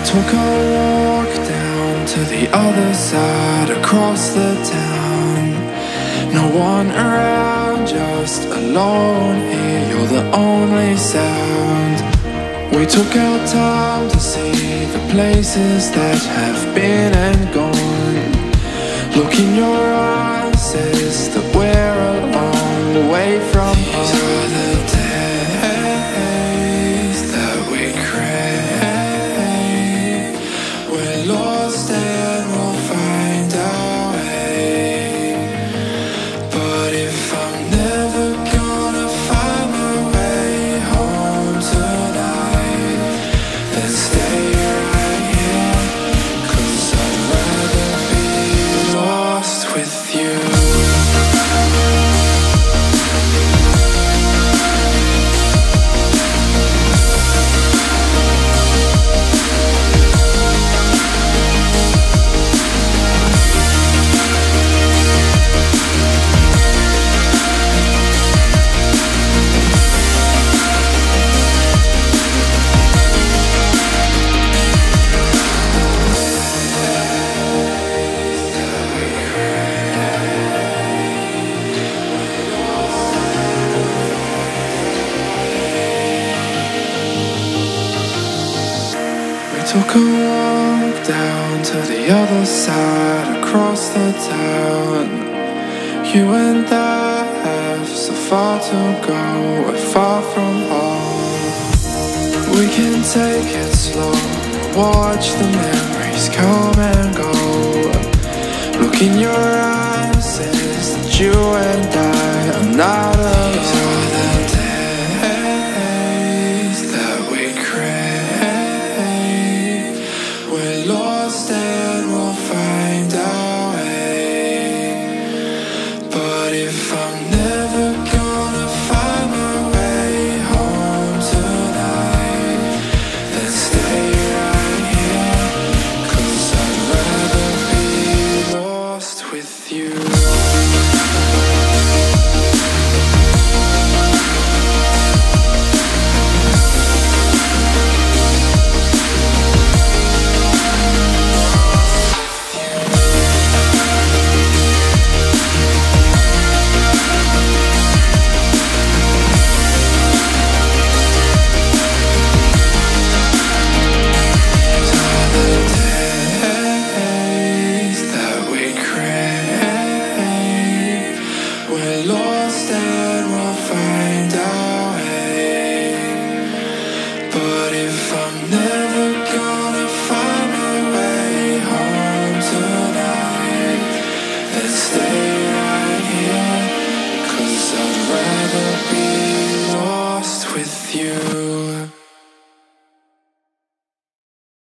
Took a walk down to the other side, across the town. No one around, just alone here. You're the only sound. We took our time to see the places that have been and gone. Look in your eyes says that we're a long way from home. These are the days that we crave. We're lost and we'll find our way. But if I'm never gonna find my way home tonight, then stay right here, 'cause I'd rather be lost with you. Took a walk down to the other side, across the town. You and I have so far to go, we're far from home. We can take it slow, watch the memories come and go. Look in your eyes, says that you and I are not alone. These are the days that we crave. We're lost and we'll find our way. But if I'm never gonna find my way home tonight, then stay right here, 'cause I'd rather be lost with you. We're lost and we'll find our way. But if I'm never gonna find my way home tonight, then stay right here, 'cause I'd rather be lost with you.